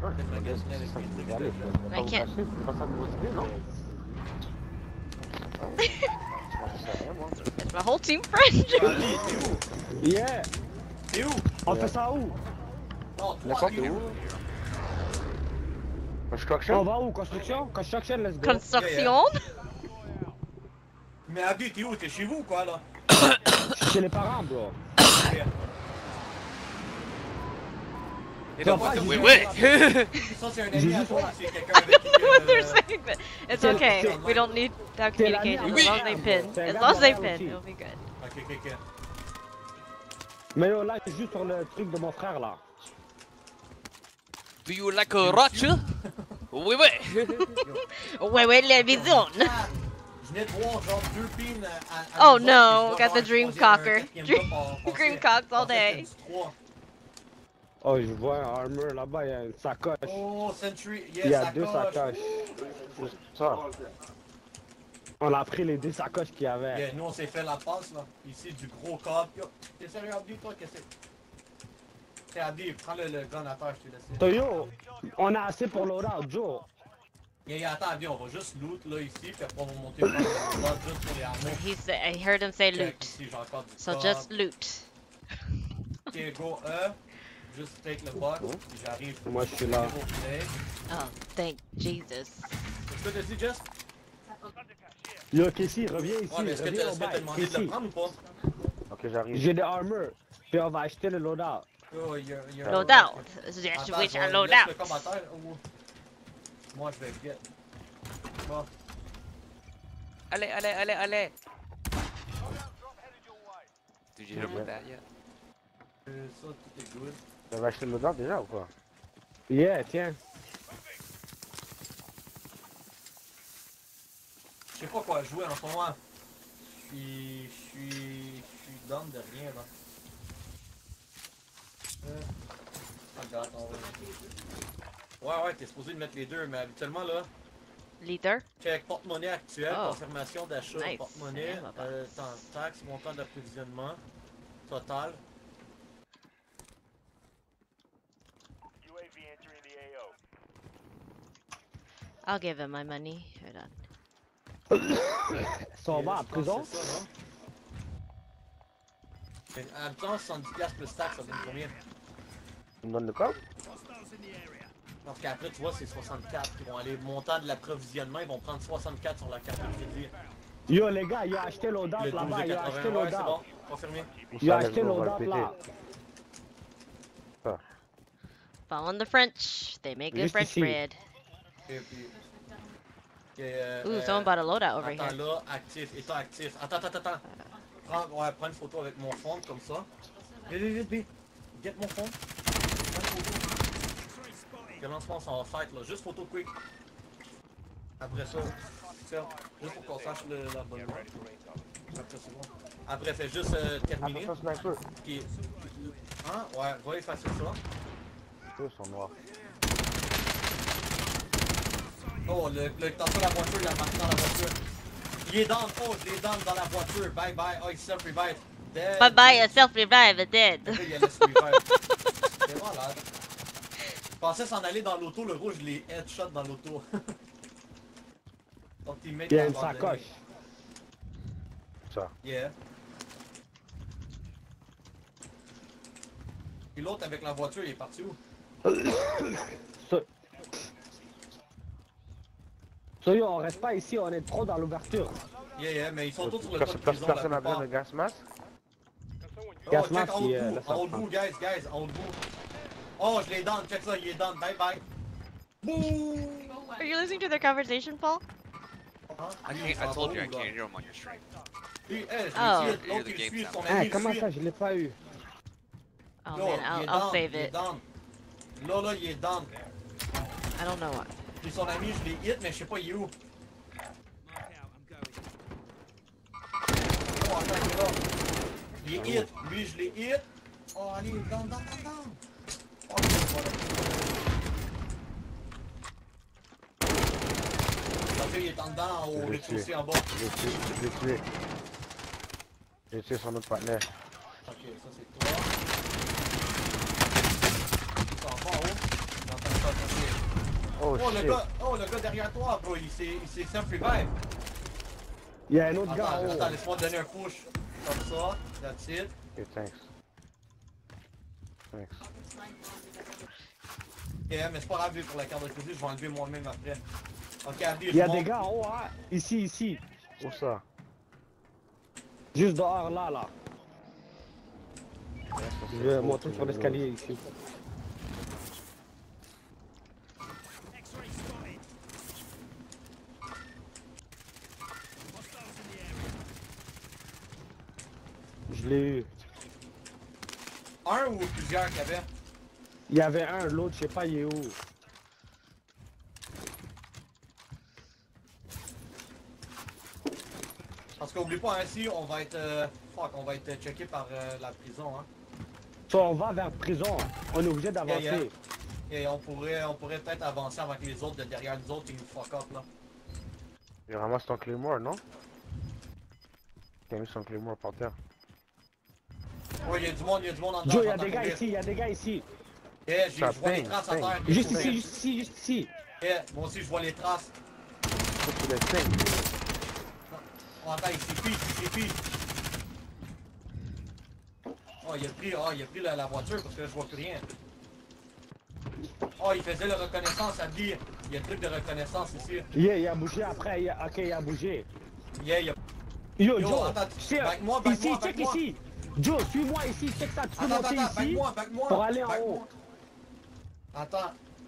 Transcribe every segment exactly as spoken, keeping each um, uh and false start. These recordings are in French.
I can't. It's my whole team friend. Yeah. T'es où? On fait ça où? Non, toi, t'es où? Construction? On va où? Construction? Construction, let's go. Construction? Mais Abdi, t'es où? T'es chez vous ou quoi là? Je suis chez les parents, bro. Et donc, moi, oui, oui. Ça, c'est un ami à toi, c'est quelqu'un avec qui... They're saying that. It's okay. We don't need that communication. As long as they pin. As long as they pin, it'll be good. Ok, ok, ok. Mais yo, là, je joue sur le truc de mon frère, là. Do you like a roach? Oui, oui. Ouais, ouais, la vision. Je venais de voir genre deux pins à... Oh no, got the dream cocker. Dream cocks all day. Oh, je vois un armor là-bas, il y a une sacoche. Oh, Sentry, yes, il y a deux sacoches. Ça. On a pris les deux sacoches qu'il y avait. Yeah, nous, on s'est fait la passe, là. Ici, du gros cop. Yo, t'es sérieux, Abdi, toi, qu'est-ce que c'est? T'es Abdi, prends le, le gun à terre, je t'ai laissé. Yo, on a assez pour l'oral, Joe. Yeah, yeah, attends, Abdi, on va juste loot, là, ici, puis après, on va monter par le bas, juste pour les armes. He said, I heard him say loot. Ici, j'ai encore du So cop. just loot. Ok, go, E. Juste take le box, puis j'arrive. Moi, je suis là. Oh, thank Jesus. Est-ce que t'as dit, Jess? Yo, Casey, reviens ici. Ouais, mais est-ce que t'as demandé de le prendre ou pas? Ok, j'arrive. J'ai des armors, puis on va acheter le loadout. Oh, il y a, il y a... Loadout. Just which are loadout. Le commentaire, ou... Moi, je vais get. Bon. Allez, allez, allez, allez. Did you hear about that yet? Euh, ça, tout est good. T'avais acheté le loadout déjà ou quoi? Yeah, tiens. Je sais pas quoi jouer en ce moment. Je suis... Je suis... Je suis down de rien, là. Euh... Regarde, on va... Ouais, ouais, t'es supposé de mettre les deux, mais habituellement, là... Leader? Check, porte-monnaie actuel, Oh. confirmation d'achat, Nice. porte-monnaie, Yeah, euh, temps, taxe, montant d'approvisionnement, total. I'll give him my money. Hold on. Ils sont bas en prison? C'est ça, non? Mais en même temps, soixante-dix piastres plus taxe, ça donne combien? Tu me donnes le code? Parce qu'après, tu vois, c'est soixante-quatre. Ils vont aller, montant de l'approvisionnement, ils vont prendre soixante-quatre sur la carte de crédit. Yo, les gars, il a acheté l'audace Le là-bas, il a acheté douze quatre-vingts, ouais, c'est l'audace. bon, confirmé. Il a acheté l'audace là. Following the French. They make good Juste French ici. bread. Et puis... Et, euh, Ooh, euh, someone bought a loadout over attends here. là, actif, état actif. Attends, attends, attends. Prends, ouais, prends une photo avec mon fond, comme ça. Vite, vite, vite, vite. Get mon fond. Prends une photo. Que lancement, on va fight, là. Juste photo quick. Après ça, ferme. Juste pour qu'on sache le, la bonne voie. Après, c'est bon. Après, fais juste euh, terminer. Puis, hein? Ouais, va effacer ça. Eux sont noirs. Oh, le, le, attention la voiture, il a marqué dans la voiture. Il est down, oh, je l'ai down dans la voiture. Bye bye, oh, il self-revive. Dead. Bye bye, a self-revive, a dead. Là, il allait se revive. C'est malade. Je pensais s'en aller dans l'auto, le rouge, je l'ai headshot dans l'auto. Ton teammate Il y a une abandonné. sacoche. Ça. Yeah. Et l'autre avec la voiture, il est parti où? Ça. So yo, on reste pas ici, on est trop dans l'ouverture. Yeah, yeah, mais ils sont tous sur le top de prison, Personne la n'a besoin plupart. de gas mask? Oh, Gas check mask, en haut il, de euh, vous, laisse en haut de ça vous, guys, guys, en haut de vous. Oh, je l'ai down, check ça, il est down, bye bye. Boom! Are you listening to their conversation, Paul? I can't. I told you I can't hear him on your stream. Lui, eh, je Oh. l'ai tué, l'autre il suit, son Hein, ami il comment suit. ça, je l'ai pas eu? Oh Yo, man, il I'll, est I'll down, save il est it. down. Là, là, il est down. I don't know what. Puis son ami, je l'ai hit, mais je sais pas il est où. Oh, attends, il est là. Il est hit, lui, je l'ai hit. Oh, allez, down, down, down, down. Oh, voilà. La fille est en dedans, au rez-de-chaussée en bas. Je l'ai tué, je l'ai tué. J'ai tué son autre partenaire. Ok, ça c'est toi. Ça en bas en haut. J'entends ça, attention. Oh, le shit. gars, oh, le gars derrière toi, bro, il s'est self-revive. Il y a un autre Attends, gars en haut. attends, laisse-moi te donner un push. Comme ça, that's it. Ok, thanks. Thanks. Ok, mais c'est pas grave, pour la carte de crédit, je vais enlever moi-même après. Ok, allez, Il y a je des monte. gars en haut, hein. Ici, ici. Où ça? Juste dehors, là, là. Je vais monter sur l'escalier ici. Je l'ai eu. Un ou plusieurs qu'il y avait? Il y avait un, l'autre, je sais pas, il est où. Parce qu'oublie pas, ainsi, on va être... Euh, fuck, on va être checké par euh, la prison, hein. Soit on va vers prison, on est obligé d'avancer. Yeah, yeah. Et on pourrait, on pourrait peut-être avancer avant que les autres de derrière nous autres, ils nous fuck up, là. Il ramasse ton claymore, non? Il a mis son claymore par terre. Ouais, il y a du monde, il y a du monde en dedans. Joe, il y a j'entends des gars courir. ici, il y a des gars ici. Yeah, j'ai- je Ça vois les ping, traces à ping. terre. Juste courir. ici, juste ici, juste ici. Yeah, moi aussi, je vois les traces. Ça, c'est le ping. Oh, attends, il s'est pris, il s'est pris. Oh, il a pris, oh, il a pris la, la voiture parce que là, je vois plus rien. Oh, il faisait la reconnaissance, ça dit. Il y a un truc de reconnaissance ici. Yeah, il a bougé après, il a... ok, il a bougé. Yeah, il y a... Yo, Yo, Joe, attends, check, back-moi, back-moi, ici, check back-moi. ici. Joe, suis-moi ici, check ça, tu peux Attends, monter attends, ici back-moi, back-moi. pour aller en back-moi. haut. Attends.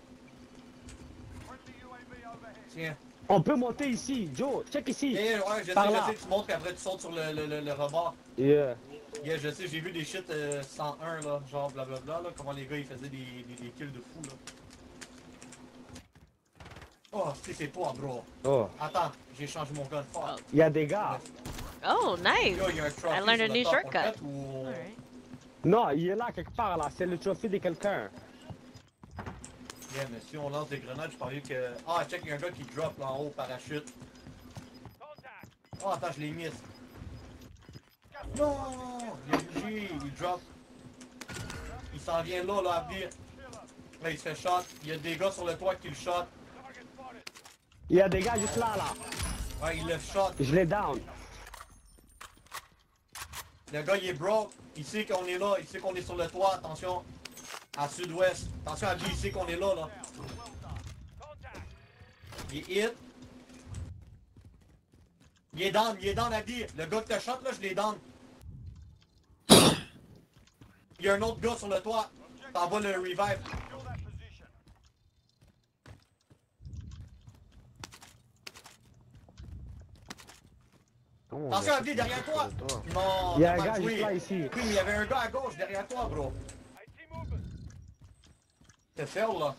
Tiens. On peut monter ici, Joe, check ici. Yeah, ouais, je sais, Par je là. sais, tu montes qu'après tu sautes sur le, le, le, le rebord. Yeah. Yeah, je sais, j'ai vu des shit euh, cent un, là, genre blablabla, là, comment les gars ils faisaient des, des, des kills de fou, là. Oh, c'est c'est toi, bro. Oh, Attends, j'ai changé mon gun fort. il y a des gars. Oh, nice. Yo, il y a un trophy I learned a sur le new top, on le shortcut. fait ou- Alright. Non, il est là quelque part là, c'est le trophée de quelqu'un. Yeah, mais si on lance des grenades, je parie que... Ah, check, il y a un gars qui drop là en haut, parachute. Oh, attends, je l'ai mis. Non! Il a bougé, il drop. Il s'en vient là, là, à vie. Là, il se fait shot. Il y a des gars sur le toit qui le shot. Il y a des gars juste là, là. Ouais, il le shot. Je l'ai down. Le gars, il est broke. Il sait qu'on est là. Il sait qu'on est sur le toit. Attention. À sud-ouest. Attention à lui, il sait qu'on est là, là. Il est hit. Il est down, il est down à vie. Le gars que t'as shot, là, je l'ai down. Il y a un autre gars sur le toit. T'envoies le revive. Comment on Attention a à lui, fait derrière ça toi. sur le toit? Non, Il y a t'as un mal gars joué. juste là ici. Oui, mais il y avait un gars à gauche derrière toi, bro. T'es fait, là.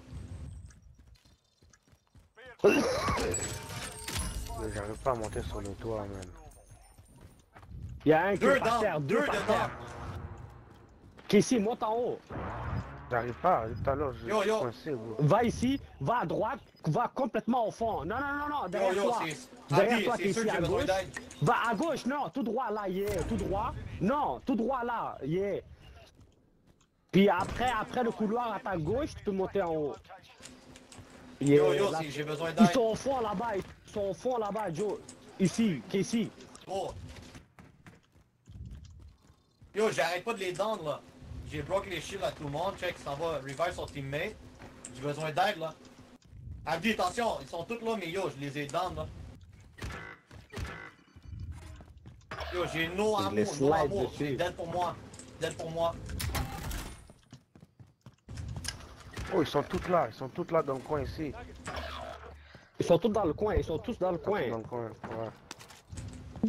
J'arrive pas à monter sur le toit, man. Il y a un qui Deux est par down, terre, deux deux par dedans. terre. Qui ici, monte en haut. J'arrive pas, tout à l'heure, je Yo, suis yo. coincé, bro. Va ici, va à droite, va complètement au fond. Non, non, non, non, Yo, derrière yo, toi. c'est... Derrière Abby, toi, t'es c'est sûr ici que j'ai à besoin gauche. d'aide. Va à gauche, non, tout droit là, yeah, tout droit. Non, tout droit là, yeah. Puis après, après le couloir à ta gauche, tu peux monter en haut. Yeah, Yo, yo, là- c'est- j'ai besoin Ils d'aide. sont au fond là-bas, ils sont au fond là-bas, Joe. Ici, qui est ici. Oh. Yo, j'arrête pas de les down, là. J'ai broke les shields à tout le monde. Check, ça va revive son teammate. J'ai besoin d'aide, là. Abdi, attention, ils sont tous là, mais yo, je les ai down, là. Yo, j'ai no Je amour, les no slide amour. dessus. C'est dead pour moi. Dead pour moi. Oh, ils sont tous là, ils sont tous là dans le coin ici. Ils sont tous dans le coin, ils sont tous dans le Tous coin. Dans le coin, ouais.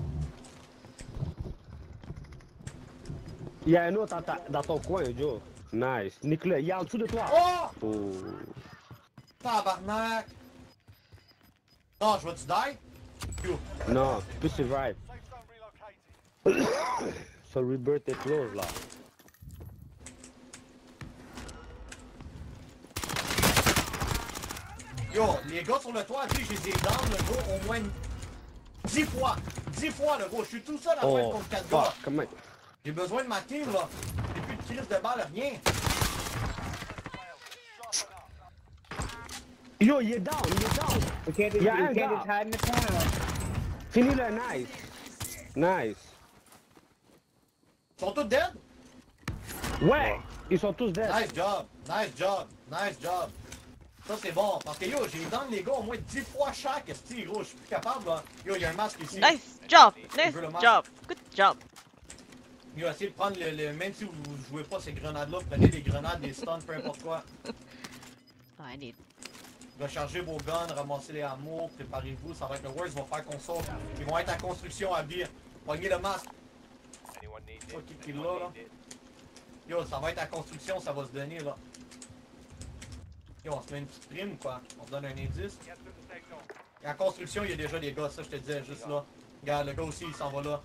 Il y a un autre dans, ta- dans ton coin, Joe. Nice. Nicolas, il est en dessous de toi. Oh! Oh. Tabarnak! Non, je vais-tu die? Yo. Non, tu peux survive. So rebirth est close là. Yo, les gars sur le toit, tu sais, je les ai down, le gros, au moins dix fois. dix fois, le gros. Je suis tout seul à faire Oh, contre quatre gars. fuck, comment... J'ai besoin de ma team, là. J'ai plus de crise de balle, rien. Yo, il est down, il est down. We can't, Il y a we un can't gars. just hide in the corner. Finis le nice. Nice. Ils sont tous dead? Ouais, ils sont tous dead. Nice job, nice job, nice job. Ça c'est bon, parce que yo, j'ai dans les gars au moins dix fois chaque, esti, gros, je suis plus capable là. Yo, il y a un masque ici. Nice job. Nice veux le masque? job. Good job. Yo, essayez de prendre le, le même si vous, vous jouez pas ces grenades-là, prenez des grenades, des stuns, peu importe quoi. Oh, I need. Rechargez vos guns, ramassez les hameaux, préparez-vous, ça va être le worst, ils vont faire qu'on saute. Ils vont être à construction à bien. Pognez le masque. Pas qui qui l'a là. Yo, ça va être à construction, ça va se donner là. Yo, on se met une petite prime ou quoi? On se donne un indice. Et en construction, il y a déjà des gars, ça je te disais juste là. Regarde, le gars aussi, il s'en va là.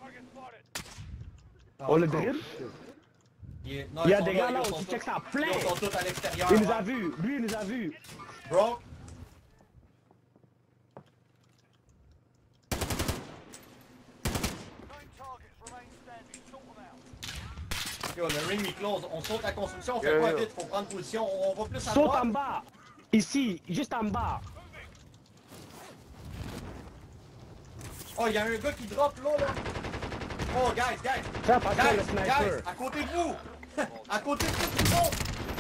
Ah, On le dribble? il, est... non, Il y a ils sont des gars ils là sont aussi, tous- check ça, plein. Ils sont tous à l'extérieur. Il nous hein. a vus, lui il nous a vus. Bro. Yo, le ring il close, on saute la construction, on fait Yo, quoi yo. vite, faut prendre position, on va plus à Saute droite. en bas. Ici, juste en bas. Oh, il y a un gars qui drop là, là. Oh, guys, guys, Fais attention guys, le sniper. guys, à côté de vous. À côté de tout le monde.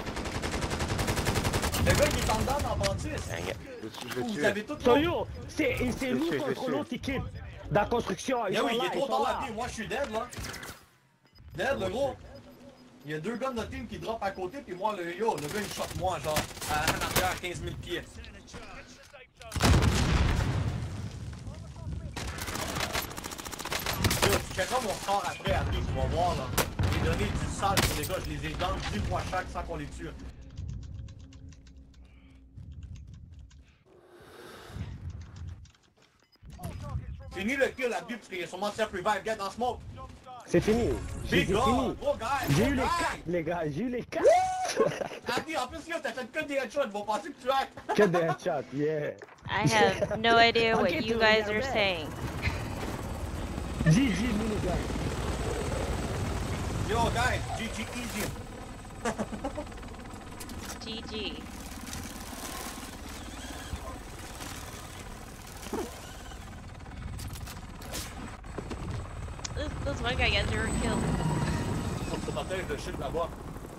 Le gars, il est en dedans dans la bâtisse. Dang it. Je le tue, je le Vous tue. avez tout le So monde. yo, c'est c'est Je nous sais, je contre sais. l'autre équipe. Dans la construction, ils Mais sont oui, il là, est ils trop sont tard là. à pied, moi je suis dead là. Dead, le gros. Il y a deux gars de notre team qui drop à côté, puis moi, le yo, le gars il shot moi, genre, à en arrière à quinze mille pieds. Yo, tu checkeras mon score après, après, tu vas voir là. J'ai donné du sale pour les gars, je les ai dans dix fois chaque sans qu'on les tue. Fini le kill à but, parce qu'il y a sûrement self-revive, get dans smoke. C'est fini. J'ai Big c'est God, fini. gros guy, J'ai gros eu les guy. quatre, les gars. J'ai eu les quatre. Andy, en plus, yo, t'as fait que des headshots, ils vont penser que tu as. Que des headshots, yeah. I have no idea what Okay, you dude, guys you're are dead. saying. G G minigun. Yo, guys, G G easy. G G. This, this one guy got zero kills. Faut que tu t'empêches de shit là-bas.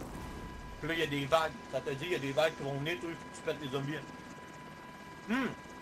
Puis là, il y a des vagues. Ça te dit, il y a des vagues qui vont venir, toi, tu pètes les zombies. Hum,